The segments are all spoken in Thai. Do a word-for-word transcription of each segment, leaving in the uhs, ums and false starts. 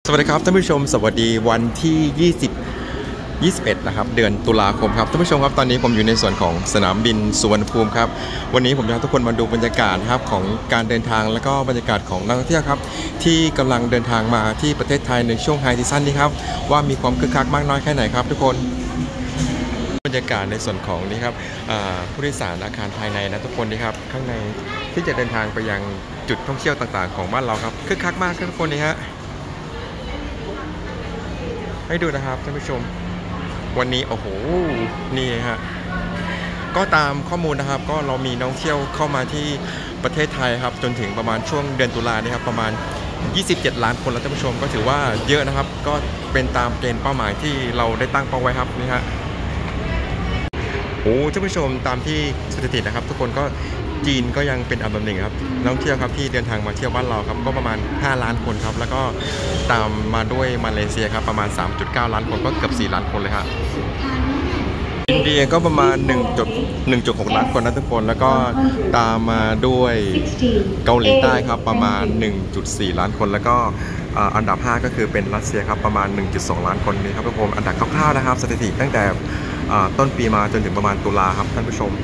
สวัสดีครับท่านผู้ชมสวัสดีวันที่ยี่สิบ ยี่สิบเอ็ดนะครับเดือนตุลาคมครับท่านผู้ชมครับตอนนี้ผมอยู่ในส่วนของสนามบินสุวรรณภูมิครับวันนี้ผมจะให้ทุกคนมาดูบรรยากาศครับของการเดินทางและก็บรรยากาศของนักท่องเที่ยวครับที่กำลังเดินทางมาที่ประเทศไทยในช่วงไฮซีซั่นนี้ครับว่ามีความคึกคักมากน้อยแค่ไหนครับทุกคนบรรยากาศในส่วนของนี้ครับผู้โดยสารอาคารภายในนะทุกคนนี่ครับข้างในที่จะเดินทางไปยังจุดท่องเที่ยวต่างๆของบ้านเราครับคึกคักมากทุกคนนี่ฮะให้ดูนะครับท่านผู้ชมวันนี้โอ้โหนี่ฮะก็ตามข้อมูลนะครับก็เรามีนักท่องเที่ยวเข้ามาที่ประเทศไทยครับจนถึงประมาณช่วงเดือนตุลาเนี่ยครับประมาณยี่สิบเจ็ดล้านคนแล้วท่านผู้ชมก็ถือว่าเยอะนะครับก็เป็นตามเกณฑ์เป้าหมายที่เราได้ตั้งเป้าไว้ครับนี่ฮะโอ้ท่านผู้ชมตามที่สถิตินะครับทุกคนก็จีนก็ยังเป็นอันดับหนึ่งครับนักท่องเที่ยวครับที่เดินทางมาเที่ยวบ้านเราครับก็ประมาณห้าล้านคนครับแล้วก็ตามมาด้วยมาเลเซียครับประมาณ สามจุดเก้า ล้านคนก็เกือบสี่ล้านคนเลยครับอินเดียก็ประมาณ หนึ่งจุดหก ล้านคนนะทุกคนแล้วก็ตามมาด้วยเกาหลีใต้ครับประมาณ หนึ่งจุดสี่ ล้านคนแล้วก็อันดับห้าก็คือเป็นรัสเซียครับประมาณ หนึ่งจุดสอง ล้านคนนี่ครับทุกคนอันดับคร่าวๆนะครับสถิติตั้งแต่ต้นปีมาจนถึงประมาณตุลาครับท่านผู้ชม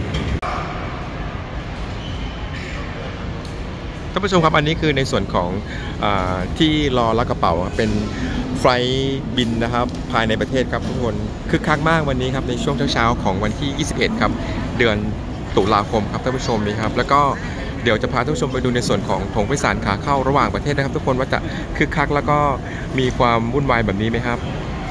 ท่านผู้ชมครับอันนี้คือในส่วนของอที่รอรับกระเป๋าเป็นไฟล์บินนะครับภายในประเทศครับทุกคนคึกคักมากวันนี้ครับในช่วงเช้าๆของวันที่ยี่สิบเอ็ดครับเดือนตุลาคมครับท่านผู้ชมนี่ครับแล้วก็เดี๋ยวจะพาท่านผู้ชมไปดูในส่วนของถงผู้โดยสารขาเข้าระหว่างประเทศนะครับทุกคนว่าจะคึกคักแล้วก็มีความวุ่นวายแบบนี้ไหมครับ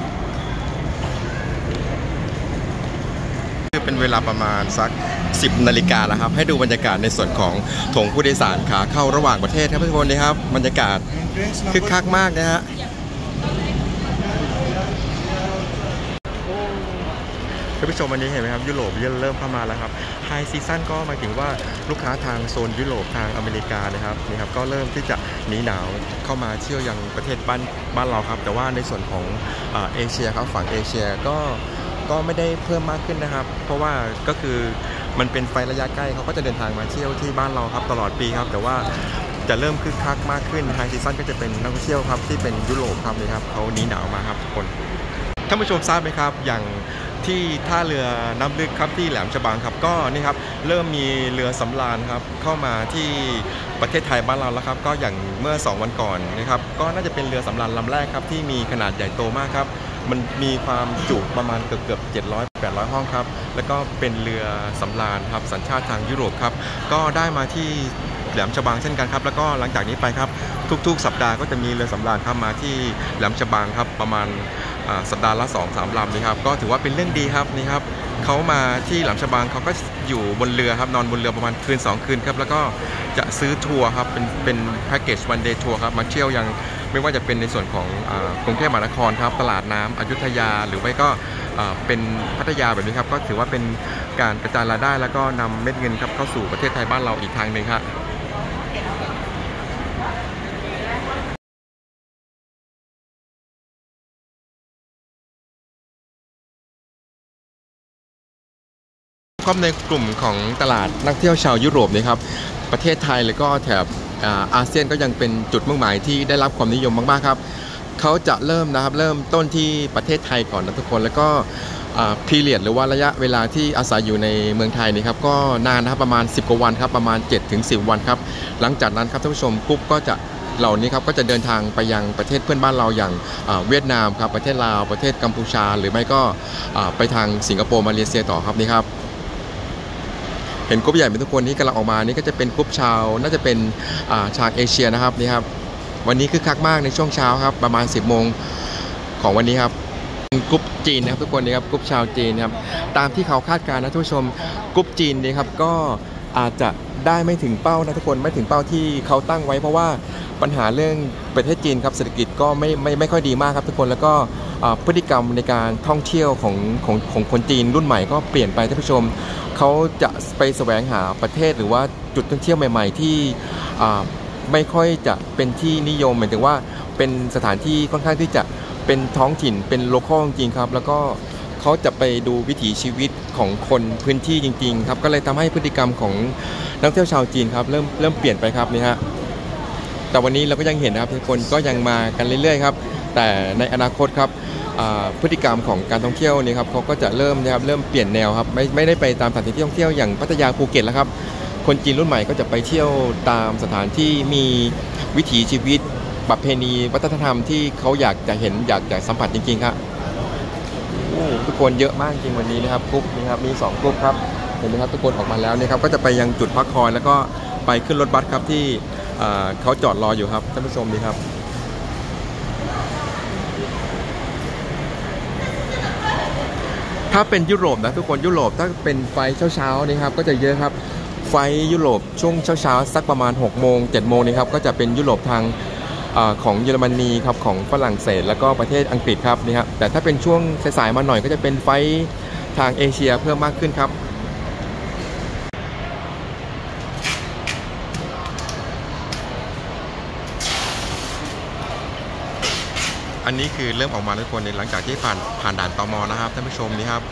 เป็นเวลาประมาณสักสิบนาฬิกาแล้วครับให้ดูบรรยากาศในส่วนของถงผู้โดยสารขาเข้าระหว่างประเทศครับทุกคนนี่ครับบรรยากาศคึกคักมากนะฮะท่านผู้ชมวันนี้เห็นไหมครับยุโรปเริ่มเข้ามาแล้วครับไฮซีซั่นก็หมายถึงว่าลูกค้าทางโซนยุโรปทางอเมริกานะครับนี่ครับก็เริ่มที่จะหนีหนาวเข้ามาเที่ยวยังประเทศบ้านบ้านเราครับแต่ว่าในส่วนของเอเชียครับฝั่งเอเชียก็ก็ไม่ได้เพิ่มมากขึ้นนะครับเพราะว่าก็คือมันเป็นไฟระยะใกล้เขาก็จะเดินทางมาเที่ยวที่บ้านเราครับตลอดปีครับแต่ว่าจะเริ่มคึกคักมากขึ้นไฮซีซั่นก็จะเป็นนักท่องเที่ยวครับที่เป็นยุโรปครับนี่ครับเขาหนีหนาวมาครับทุกคนท่านผู้ชมทราบไหมครับอย่างที่ท่าเรือน้ำลึกครับที่แหลมฉบังครับก็นี่ครับเริ่มมีเรือสำราญครับเข้ามาที่ประเทศไทยบ้านเราแล้วครับก็อย่างเมื่อสองวันก่อนนะครับก็น่าจะเป็นเรือสำราญลำแรกครับที่มีขนาดใหญ่โตมากครับมันมีความจุประมาณเกือบเกือบเจ็ดร้อย แปดร้อยห้องครับแล้วก็เป็นเรือสำราญครับสัญชาติทางยุโรปครับก็ได้มาที่แหลมฉบังเช่นกันครับแล้วก็หลังจากนี้ไปครับทุกๆสัปดาห์ก็จะมีเรือสำราญครับมาที่แหลมฉบังครับประมาณสัปดาห์ละ สองถึงสาม ลำนี่ครับก็ถือว่าเป็นเรื่องดีครับนี่ครับเขามาที่แหลมฉบังเขาก็อยู่บนเรือครับนอนบนเรือประมาณคืนสองคืนครับแล้วก็จะซื้อทัวร์ครับเป็นเป็นแพ็กเกจวันเดย์ทัวร์ครับมาเที่ยวยังไม่ว่าจะเป็นในส่วนของกรุงเทพมหานครครับตลาดน้ำอยุธยาหรือไม่ก็เป็นพัทยาแบบนี้ครับก็ถือว่าเป็นการกระจายรายได้แล้วก็นำเม็ดเงินครับเข้าสู่ประเทศไทยบ้านเราอีกทางหนึ่งครับในกลุ่มของตลาดนักเที่ยวชาวยุโรปนี่ครับประเทศไทยแล้วก็แถบอาเซียนก็ยังเป็นจุดมุ่งหมายที่ได้รับความนิยมมากๆครับเขาจะเริ่มนะครับเริ่มต้นที่ประเทศไทยก่อนนะทุกคนแล้วก็พีเรียดหรือว่าระยะเวลาที่อาศัยอยู่ในเมืองไทยนี่ครับก็นานนะครับประมาณสิบกว่าวันครับประมาณ เจ็ดถึงสิบ วันครับหลังจากนั้นครับท่านผู้ชมกรุ๊ปก็จะเหล่านี้ครับก็จะเดินทางไปยังประเทศเพื่อนบ้านเราอย่างเวียดนามครับประเทศลาวประเทศกัมพูชาหรือไม่ก็ไปทางสิงคโปร์มาเลเซียต่อครับนี่ครับเห็นกรุ๊ปใหญ่เป็นทุกคนที่กำลังออกมานี่ก็จะเป็นกรุ๊ปชาวน่าจะเป็นชาวเอเชียนะครับนี่ครับวันนี้คึกคักมากในช่วงเช้าครับประมาณสิบโมงของวันนี้ครับกรุ๊ปจีนนะครับทุกคนนี่ครับกรุ๊ปชาวจีนครับตามที่เขาคาดการณ์นะทุกชมกรุ๊ปจีนนี่ครับก็อาจจะได้ไม่ถึงเป้านะทุกคนไม่ถึงเป้าที่เขาตั้งไว้เพราะว่าปัญหาเรื่องประเทศจีนครับเศรษฐกิจก็ไม่ไม่ไม่ค่อยดีมากครับทุกคนแล้วก็พฤติกรรมในการท่องเที่ยวของของของคนจีนรุ่นใหม่ก็เปลี่ยนไปท่านผู้ชมเขาจะไปแสวงหาประเทศหรือว่าจุดท่องเที่ยวใหม่ๆที่ไม่ค่อยจะเป็นที่นิยมหมายถึงว่าเป็นสถานที่ค่อนข้างที่จะเป็นท้องถิ่นเป็นโลคอลจริงครับแล้วก็เขาจะไปดูวิถีชีวิตของคนพื้นที่จริงๆครับก็เลยทำให้พฤติกรรมของนักท่องเที่ยวชาวจีนครับเริ่มเริ่มเปลี่ยนไปครับนี่ฮะแต่วันนี้เราก็ยังเห็นนะครับทุกคนก็ยังมากันเรื่อยๆครับแต่ในอนาคตครับพฤติกรรมของการท่องเที่ยวนี่ครับเขาก็จะเริ่มนะครับเริ่มเปลี่ยนแนวครับไม่ไม่ได้ไปตามสถานที่ท่องเที่ยวอย่างพัทยาภูเก็ตแล้วครับคนจีนรุ่นใหม่ก็จะไปเที่ยวตามสถานที่มีวิถีชีวิตประเพณีวัฒนธรรมที่เขาอยากจะเห็นอยากจะสัมผัสจริงๆครับทุกคนเยอะมากจริงวันนี้นะครับกลุ่มนี้ครับมีสองกลุ่มครับเห็นไหมครับทุกคนออกมาแล้วนี่ครับก็จะไปยังจุดพักคอยแล้วก็ไปขึ้นรถบัสครับที่เขาจอดรออยู่ครับท่านผู้ชมดีครับถ้าเป็นยุโรปนะทุกคนยุโรปถ้าเป็นไฟเช้าๆนี่ครับก็จะเยอะครับไฟยุโรปช่วงเช้าๆสักประมาณหกโมงเจ็ดโมงนี่ครับก็จะเป็นยุโรปทางของเยอรมนีครับของฝรั่งเศสแล้วก็ประเทศอังกฤษครับนี่ครับแต่ถ้าเป็นช่วงสายๆมาหน่อยก็จะเป็นไฟทางเอเชียเพิ่มมากขึ้นครับอันนี้คือเริ่มออกมาทุกคนในหลังจากที่ผ่านผ่านด่านตม.นะครับท่านผู้ชมนี่ครับ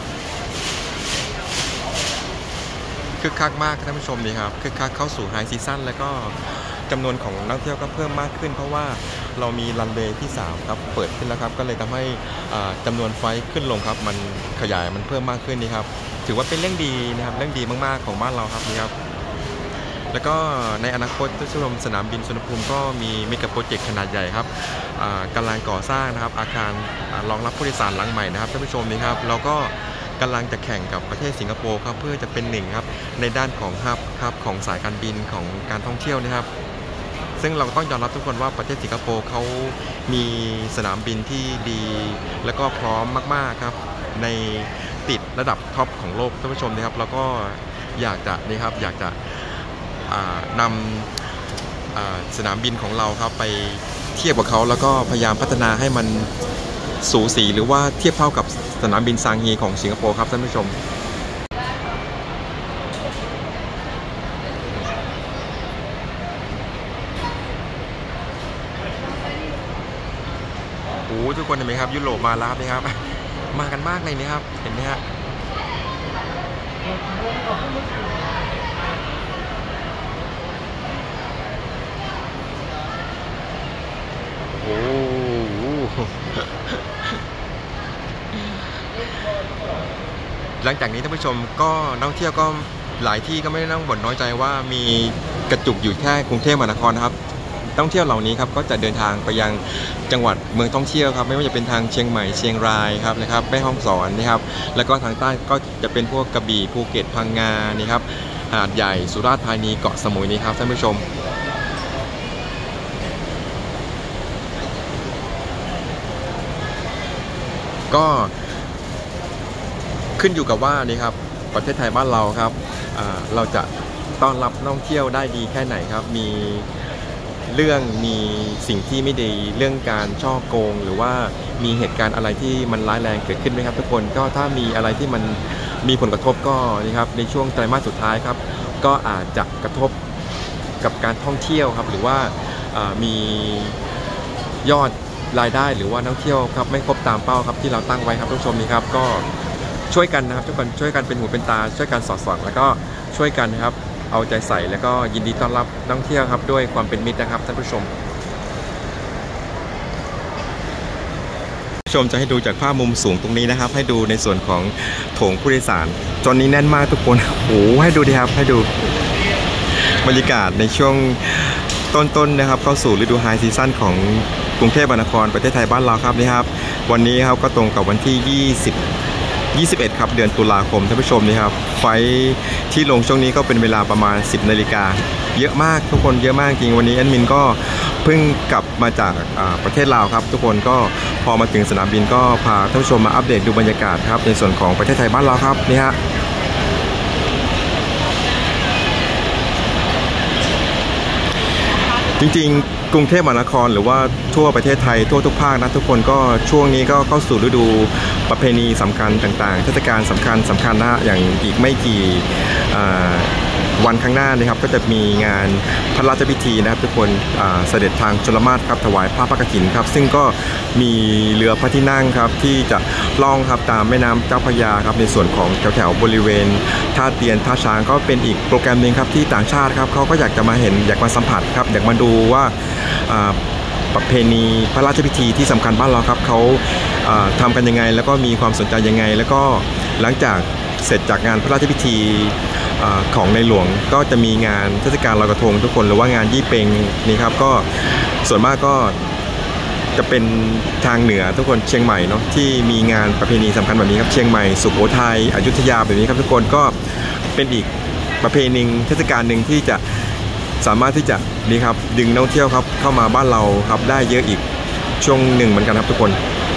คึกคักมากท่านผู้ชมนี่ครับคึกคักเข้าสู่ไฮซีซั่นแล้วก็จำนวนของนักท่องเที่ยวก็เพิ่มมากขึ้นเพราะว่าเรามีรันเวย์ที่สามครับเปิดขึ้นแล้วครับก็เลยทำให้จำนวนไฟขึ้นลงครับมันขยายมันเพิ่มมากขึ้นนี่ครับถือว่าเป็นเรื่องดีนะครับเรื่องดีมากๆของบ้านเราครับนี่ครับแล้วก็ในอนาคตท่านผู้ชมสนามบินสุวรรณภูมิก็มีเมกะโปรเจกต์ขนาดใหญ่ครับกำลังก่อสร้างนะครับอาคารรองรับผู้โดยสารหลังใหม่นะครับท่านผู้ชมนี่ครับเราก็กำลังจะแข่งกับประเทศสิงคโปร์ครับเพื่อจะเป็นหนึ่งครับในด้านของฮับครับของสายการบินของการท่องเที่ยวนะครับซึ่งเราต้องยอมรับทุกคนว่าประเทศสิงคโปร์เขามีสนามบินที่ดีและก็พร้อมมากๆครับในติดระดับท็อปของโลกท่านผู้ชมนะครับแล้วก็อยากจะนี่ครับอยากจะนำสนามบินของเราครับไปเทียบกับเขาแล้วก็พยายามพัฒนาให้มันสูสีหรือว่าเทียบเท่ากับสนามบินซางฮีของสิงคโปร์ครับท่านผู้ชมโอ้ทุกคนเห็นไหมครับยุโรปมาแล้วครับนี่ครับมากันมากเลยนี่ครับเห็นไหมฮะโอ้หลังจากนี้ท่านผู้ชมก็นักท่องเที่ยวก็หลายที่ก็ไม่ได้นั่งบ่นน้อยใจว่ามีกระจุกอยู่แค่กรุงเทพมหานครนะครับนักท่องเที่ยวเหล่านี้ครับก็จะเดินทางไปยังจังหวัดเมืองท่องเที่ยวครับไม่ว่าจะเป็นทางเชียงใหม่เชียงรายครับนะครับแม่ฮ่องสอนนะครับแล้วก็ทางใต้ก็จะเป็นพวกกระบี่ภูเก็ตพังงานี่ครับหาดใหญ่สุราษฎร์ธานีเกาะสมุยนี่ครับท่านผู้ชมก็ขึ้นอยู่กับว่านี่ครับประเทศไทยบ้านเราครับเราจะต้อนรับนักท่องเที่ยวได้ดีแค่ไหนครับมีเรื่องมีสิ่งที่ไม่ดีเรื่องการช่อโกงหรือว่ามีเหตุการณ์อะไรที่มันร้ายแรงเกิดขึ้นไหมครับทุกคนก็ถ้ามีอะไรที่มันมีผลกระทบก็นี่ครับในช่วงไตรมาสสุดท้ายครับก็อาจจะกระทบกับการท่องเที่ยวครับหรือว่ามียอดรายได้หรือว่านักท่องเที่ยวครับไม่ครบตามเป้าครับที่เราตั้งไว้ครับทุกชมนี่ครับก็ช่วยกันนะครับทุกคนช่วยกันเป็นหูเป็นตาช่วยกันสอดส่องแล้วก็ช่วยกันนะครับเอาใจใส่แล้วก็ยินดีต้อนรับนักท่องเที่ยวครับด้วยความเป็นมิตรนะครับท่านผู้ชมชมจะให้ดูจากภาพมุมสูงตรงนี้นะครับให้ดูในส่วนของโถงผู้โดยสารจนนี้แน่นมากทุกคนโอ้ให้ดูดีครับให้ดูบรรยากาศในช่วงต้นๆนะครับเข้าสู่ฤดูไฮซีซั่นของกรุงเทพมหานครประเทศไทยบ้านเราครับนี่ครับวันนี้ครับก็ตรงกับวันที่ยี่สิบ ยี่สิบเอ็ดครับเดือนตุลาคมท่านผู้ชมนี่ครับไฟที่ลงช่วงนี้ก็เป็นเวลาประมาณสิบนาฬิกาเยอะมากทุกคนเยอะมากจริงวันนี้แอดมินก็เพิ่งกลับมาจากประเทศลาวครับทุกคนก็พอมาถึงสนามบินก็พาท่านผู้ชมมาอัปเดตดูบรรยากาศครับในส่วนของประเทศไทยบ้านเราครับนี่ฮะจริงๆกรุงเทพมหานครหรือว่าทั่วประเทศไทยทั่วทุกภาคนะทุกคนก็ช่วงนี้ก็เข้าสู่ฤดูประเพณีสำคัญต่างๆเทศกาลสำคัญสำคัญนะอย่างอีกไม่กี่ววันข้างหน้านะครับก็จะมีงานพระราชพิธีนะครับทุกคนเสด็จทางชลมาศครับถวายผ้าพระกฐินครับซึ่งก็มีเรือพระที่นั่งครับที่จะล่องครับตามแม่น้ำเจ้าพระยาครับในส่วนของแถวๆบริเวณท่าเตียนท่าช้างก็เป็นอีกโปรแกรมหนึ่งครับที่ต่างชาติครับเขาก็อยากจะมาเห็นอยากมาสัมผัสครับอยากมาดูว่าประเพณีพระราชพิธีที่สำคัญบ้านเราครับเขาทำกันยังไงแล้วก็มีความสนใจยังไงแล้วก็หลังจากเสร็จจากงานพระราชพิธีของในหลวงก็จะมีงานเทศกาลลอยกระทงทุกคนหรือว่างานยี่เปงนี่ครับก็ส่วนมากก็จะเป็นทางเหนือทุกคนเชียงใหม่เนาะที่มีงานประเพณีสำคัญแบบนี้ครับเชียงใหม่สุโขทัยอยุธยาแบบนี้ครับทุกคนก็เป็นอีกประเพณีเทศกาลหนึ่งที่จะสามารถที่จะนี่ครับดึงนักท่องเที่ยวครับเข้ามาบ้านเราครับได้เยอะอีกช่วงหนึ่งเหมือนกันครับทุกคน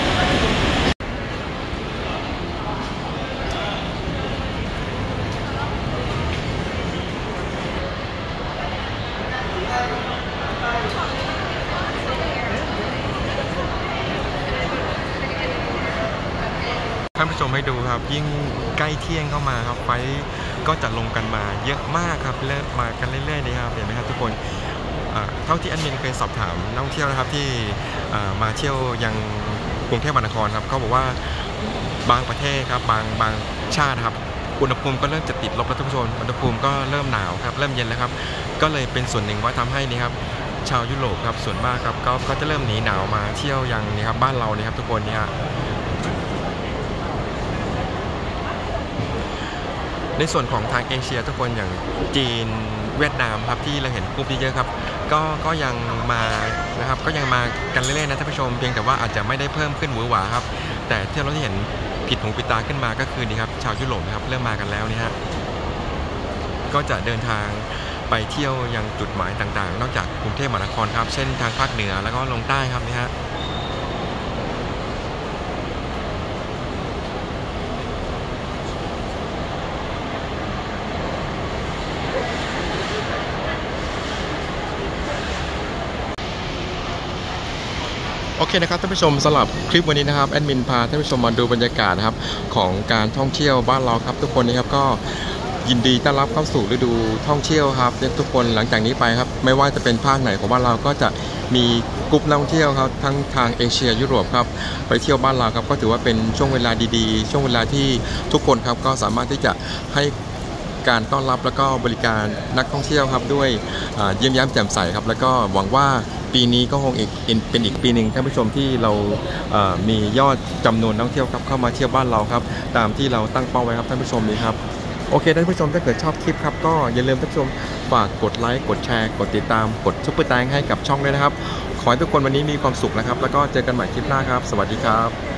ท่านผู้ชมให้ดูครับยิ่งใกล้เที่ยงเข้ามาครับไฟก็จะลงกันมาเยอะมากครับเริ่มมากันเรื่อยๆเลยครับเห็นไหมครับทุกคนเท่าที่แอดมินเคยสอบถามนักท่องเที่ยวนะครับที่มาเที่ยวยังกรุงเทพมหานครครับเขาบอกว่าบางประเทศครับบางบางชาติครับอุณหภูมิก็เริ่มจะติดลบแล้วทุกคนอุณหภูมิก็เริ่มหนาวครับเริ่มเย็นแล้วครับก็เลยเป็นส่วนหนึ่งว่าทำให้นี่ครับชาวยุโรปครับส่วนมากครับก็ก็จะเริ่มหนีหนาวมาเที่ยวยังนี่ครับบ้านเรานี่ครับทุกคนเนี่ยในส่วนของทางเอเชียทุกคนอย่างจีนเวียดนามครับที่เราเห็นกลุ่มเยอะๆครับก็ก็ยังมานะครับก็ยังมากันเรื่อยๆนะท่านผู้ชมเพียงแต่ว่าอาจจะไม่ได้เพิ่มขึ้นหวือหวาครับแต่ที่เราที่เห็นผิดหูผิดตาขึ้นมาก็คือนี่ครับชาวยุโรปครับเริ่มมากันแล้วนี่ฮะก็จะเดินทางไปเที่ยวยังจุดหมายต่างๆนอกจากกรุงเทพมหานครครับเช่นทางภาคเหนือแล้วก็ลงใต้ครับนี่ฮะโอเคนะครับท่านผู้ชมสำหรับคลิปวันนี้นะครับแอดมินพาท่านผู้ชมมาดูบรรยากาศนะครับของการท่องเที่ยวบ้านเราครับทุกคนนะครับก็ยินดีต้อนรับเข้าสู่ฤดูท่องเที่ยวครับทุกคนหลังจากนี้ไปครับไม่ว่าจะเป็นภาคไหนของบ้านเราก็จะมีกลุ่มนักท่องเที่ยวครับทั้งทางเอเชียยุโรปครับไปเที่ยวบ้านเราครับก็ถือว่าเป็นช่วงเวลาดีๆช่วงเวลาที่ทุกคนครับก็สามารถที่จะให้การต้อนรับแล้วก็บริการนักท่องเที่ยวครับด้วยเยี่ยมย้มแจ่มใสครับแล้วก็หวังว่าปีนี้ก็คงอีกเป็นอีกปีหนึ่งท่านผู้ชมที่เรามียอดจำนวนนักท่องเที่ยวครับเข้ามาเที่ยวบ้านเราครับตามที่เราตั้งเป้าไว้ครับท่านผู้ชมนี้ครับโอเคท่านผู้ชมถ้าเกิดชอบคลิปครับก็อย่าลืมท่านผู้ชมฝากกดไลค์กดแชร์กดติดตามกดซุปเปอร์แตงให้กับช่องด้วยนะครับขอให้ทุกคนวันนี้มีความสุขนะครับแล้วก็เจอกันใหม่คลิปหน้าครับสวัสดีครับ